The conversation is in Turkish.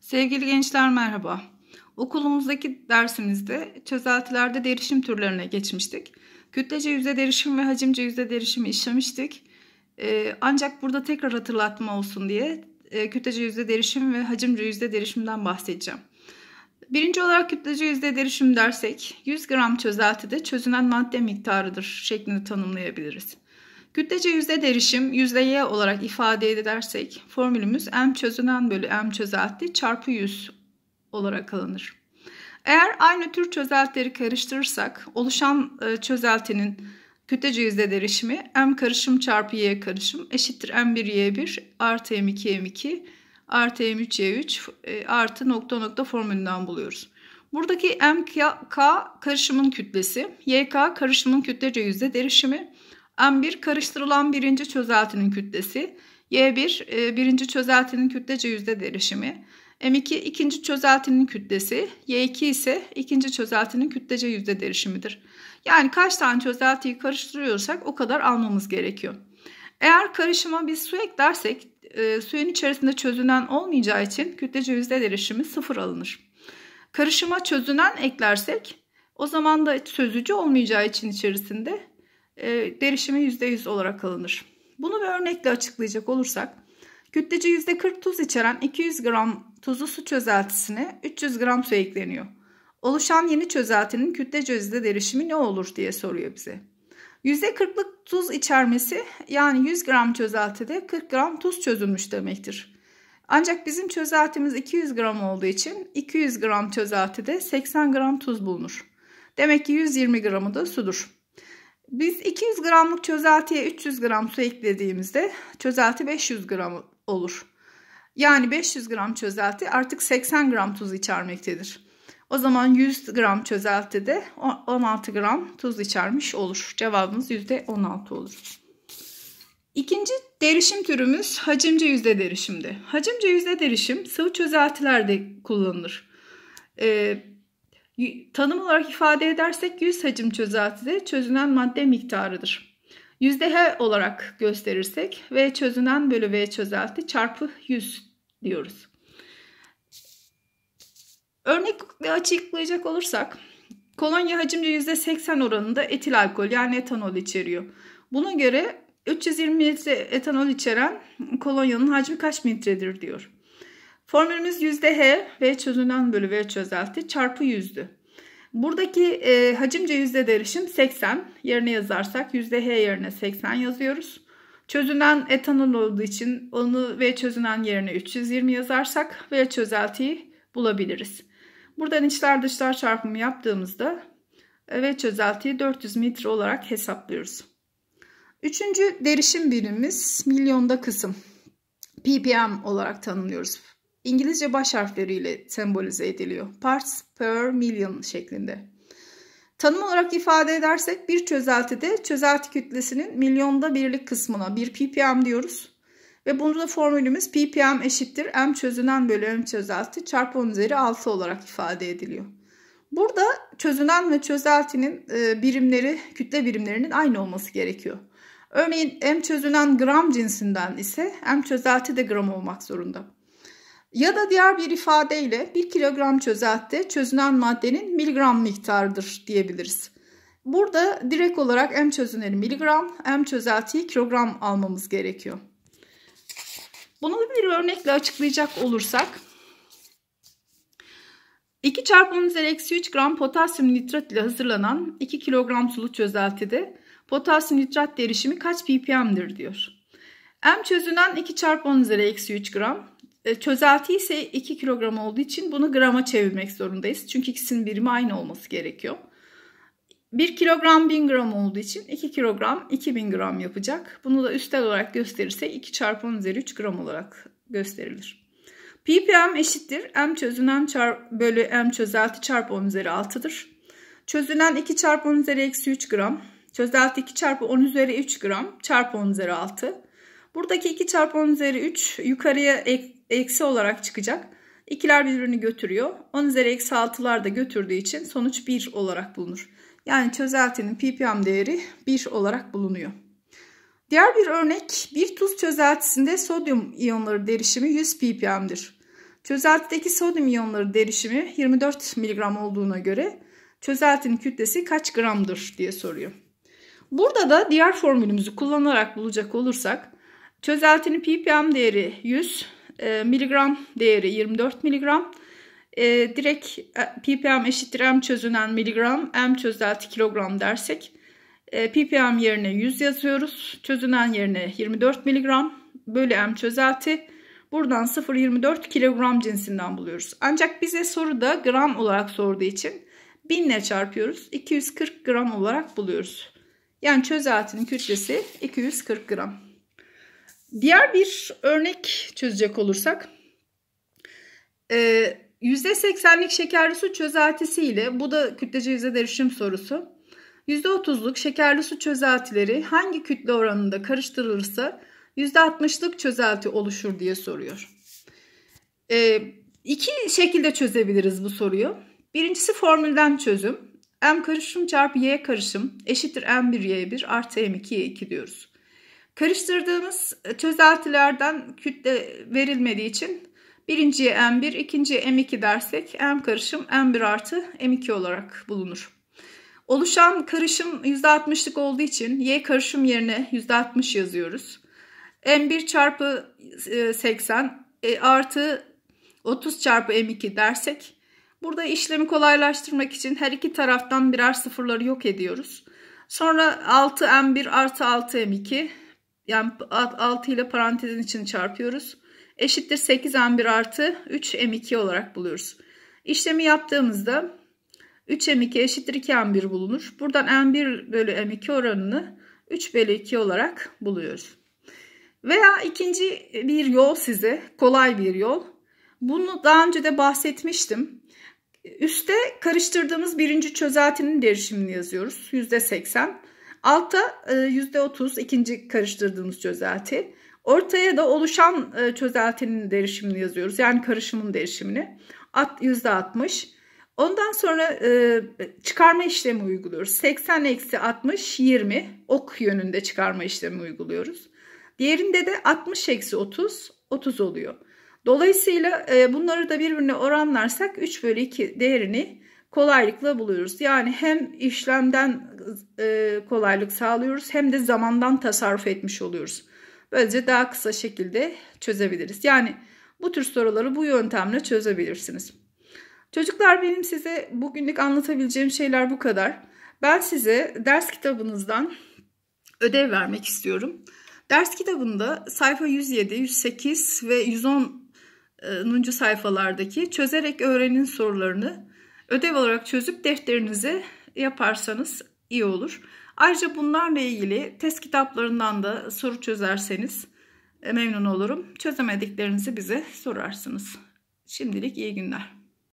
Sevgili gençler merhaba. Okulumuzdaki dersimizde çözeltilerde derişim türlerine geçmiştik. Kütlece yüzde derişim ve hacimce yüzde derişimi işlemiştik. Ancak burada tekrar hatırlatma olsun diye kütlece yüzde derişim ve hacimce yüzde derişimden bahsedeceğim. Birinci olarak kütlece yüzde derişim dersek 100 gram çözeltide çözünen madde miktarıdır şeklinde tanımlayabiliriz. Kütlece yüzde derişim yüzde Y olarak ifade edersek formülümüz M çözünen bölü M çözelti çarpı 100 olarak alınır. Eğer aynı tür çözeltileri karıştırırsak oluşan çözeltinin kütlece yüzde derişimi M karışım çarpı Y karışım eşittir M1 Y1 artı M2 M2 artı M3 Y3 artı nokta nokta formülünden buluyoruz. Buradaki MK karışımın kütlesi, YK karışımın kütlece yüzde derişimi, M1 karıştırılan birinci çözeltinin kütlesi, Y1 birinci çözeltinin kütlece yüzde derişimi, M2 ikinci çözeltinin kütlesi, Y2 ise ikinci çözeltinin kütlece yüzde derişimidir. Yani kaç tane çözeltiyi karıştırıyorsak o kadar almamız gerekiyor. Eğer karışıma biz su eklersek suyun içerisinde çözünen olmayacağı için kütlece yüzde derişimi 0 alınır. Karışıma çözünen eklersek o zaman da çözücü olmayacağı için içerisinde derişimi %100 olarak alınır. Bunu bir örnekle açıklayacak olursak kütlece %40 tuz içeren 200 gram tuzlu su çözeltisine 300 gram su ekleniyor. Oluşan yeni çözeltinin kütlece yüzde derişimi ne olur diye soruyor bize. %40'lık tuz içermesi yani 100 gram çözeltide 40 gram tuz çözülmüş demektir. Ancak bizim çözeltimiz 200 gram olduğu için 200 gram çözeltide 80 gram tuz bulunur. Demek ki 120 gramı da sudur. Biz 200 gramlık çözeltiye 300 gram su eklediğimizde çözelti 500 gram olur. Yani 500 gram çözelti artık 80 gram tuz içermektedir. O zaman 100 gram çözeltide 16 gram tuz içermiş olur. Cevabımız %16 olur. İkinci derişim türümüz hacimce yüzde derişimdi. Hacimce yüzde derişim sıvı çözeltilerde kullanılır. Tanım olarak ifade edersek 100 hacim çözeltide çözünen madde miktarıdır. Yüzde H olarak gösterirsek V çözünen bölü V çözelti çarpı 100 diyoruz. Örnekle açıklayacak olursak kolonya hacimce %80 oranında etil alkol yani etanol içeriyor. Buna göre 320 mililitre etanol içeren kolonyanın hacmi kaç mililitredir diyor. Formülümüz %H V çözünen bölü V çözelti çarpı 100'dü. Buradaki hacimce yüzde derişim 80 yerine yazarsak %H yerine 80 yazıyoruz. Çözünen etanol olduğu için onu V çözünen yerine 320 yazarsak V çözeltiyi bulabiliriz. Buradan içler dışlar çarpımı yaptığımızda V çözeltiyi 400 mililitre olarak hesaplıyoruz. Üçüncü derişim birimimiz milyonda kısım. ppm olarak tanımlıyoruz. İngilizce baş harfleriyle sembolize ediliyor. Parts per million şeklinde. Tanım olarak ifade edersek bir çözeltide çözelti kütlesinin milyonda birlik kısmına bir ppm diyoruz. Ve burada formülümüz ppm eşittir m çözünen bölü m çözelti çarpı 10 üzeri 6 olarak ifade ediliyor. Burada çözünen ve çözeltinin birimleri, kütle birimlerinin aynı olması gerekiyor. Örneğin m çözünen gram cinsinden ise m çözelti de gram olmak zorunda. Ya da diğer bir ifadeyle 1 kilogram çözeltide çözünen maddenin miligram miktarıdır diyebiliriz. Burada direkt olarak m çözüneni miligram, m çözeltiyi kilogram almamız gerekiyor. Bunu bir örnekle açıklayacak olursak 2 çarpı 10 üzeri eksi 3 gram potasyum nitrat ile hazırlanan 2 kilogram sulu çözeltide potasyum nitrat derişimi kaç ppm'dir diyor. M çözünen 2 çarpı 10 üzeri eksi 3 gram. Çözelti ise 2 kilogram olduğu için bunu grama çevirmek zorundayız. Çünkü ikisinin birimi aynı olması gerekiyor. 1 kilogram 1000 gram olduğu için 2 kilogram 2000 gram yapacak. Bunu da üstel olarak gösterirsek 2 çarpı 10 üzeri 3 gram olarak gösterilir. ppm eşittir m çözünen bölü m çözelti çarpı 10 üzeri 6'dır. Çözünen 2 çarpı 10 üzeri eksi 3 gram. Çözelti 2 çarpı 10 üzeri 3 gram çarpı 10 üzeri 6. Buradaki 2 çarpı 10 üzeri 3 yukarıya eksi olarak çıkacak. İkiler birbirini götürüyor. 10 üzeri eksi 6'lar da götürdüğü için sonuç 1 olarak bulunur. Yani çözeltinin ppm değeri 1 olarak bulunuyor. Diğer bir örnek bir tuz çözeltisinde sodyum iyonları derişimi 100 ppm'dir. Çözeltideki sodyum iyonları derişimi 24 mg olduğuna göre çözeltinin kütlesi kaç gramdır diye soruyor. Burada da diğer formülümüzü kullanarak bulacak olursak çözeltinin ppm değeri 100, miligram değeri 24 miligram. Direkt ppm eşittir m çözünen miligram, m çözelti kilogram dersek ppm yerine 100 yazıyoruz. Çözünen yerine 24 miligram bölü m çözelti. Buradan 0,24 kilogram cinsinden buluyoruz. Ancak bize soruda gram olarak sorduğu için 1000 ile çarpıyoruz. 240 gram olarak buluyoruz. Yani çözeltinin kütlesi 240 gram. Diğer bir örnek çözecek olursak %80'lik şekerli su çözeltisi ile, bu da kütlece yüzde derişim sorusu. %30'luk şekerli su çözeltileri hangi kütle oranında karıştırılırsa %60'lık çözelti oluşur diye soruyor. İki şekilde çözebiliriz bu soruyu. Birincisi formülden çözüm. M karışım çarpı Y karışım eşittir M1Y1 artı M2Y2 diyoruz. Karıştırdığımız çözeltilerden kütle verilmediği için birinciye M1, ikinciye M2 dersek M karışım M1 artı M2 olarak bulunur. Oluşan karışım %60'lık olduğu için Y karışım yerine %60 yazıyoruz. M1 çarpı 80 artı 30 çarpı M2 dersek burada işlemi kolaylaştırmak için her iki taraftan birer sıfırları yok ediyoruz. Sonra 6M1 artı 6M2, yani 6 ile parantezin içini çarpıyoruz. Eşittir 8M1 artı 3M2 olarak buluyoruz. İşlemi yaptığımızda 3M2 eşittir 2M1 bulunur. Buradan M1 bölü M2 oranını 3 bölü 2 olarak buluyoruz. Veya ikinci bir yol size, kolay bir yol. Bunu daha önce de bahsetmiştim. Üste karıştırdığımız birinci çözeltinin derişimini yazıyoruz. %80. Altta %30 ikinci karıştırdığımız çözelti. Ortaya da oluşan çözeltinin derişimini yazıyoruz. Yani karışımın derişimini. %60. Ondan sonra çıkarma işlemi uyguluyoruz. 80 eksi 60 20. Ok yönünde çıkarma işlemi uyguluyoruz. Diğerinde de 60 eksi 30 30 oluyor. Dolayısıyla bunları da birbirine oranlarsak 3 bölü 2 değerini kolaylıkla buluyoruz. Yani hem işlemden kolaylık sağlıyoruz hem de zamandan tasarruf etmiş oluyoruz. Böylece daha kısa şekilde çözebiliriz. Yani bu tür soruları bu yöntemle çözebilirsiniz. Çocuklar, benim size bugünlük anlatabileceğim şeyler bu kadar. Ben size ders kitabınızdan ödev vermek istiyorum. Ders kitabında sayfa 107, 108 ve 110. sayfalardaki çözerek öğrenin sorularını ödev olarak çözüp defterinize yaparsanız iyi olur. Ayrıca bunlarla ilgili test kitaplarından da soru çözerseniz memnun olurum. Çözemediklerinizi bize sorarsınız. Şimdilik iyi günler.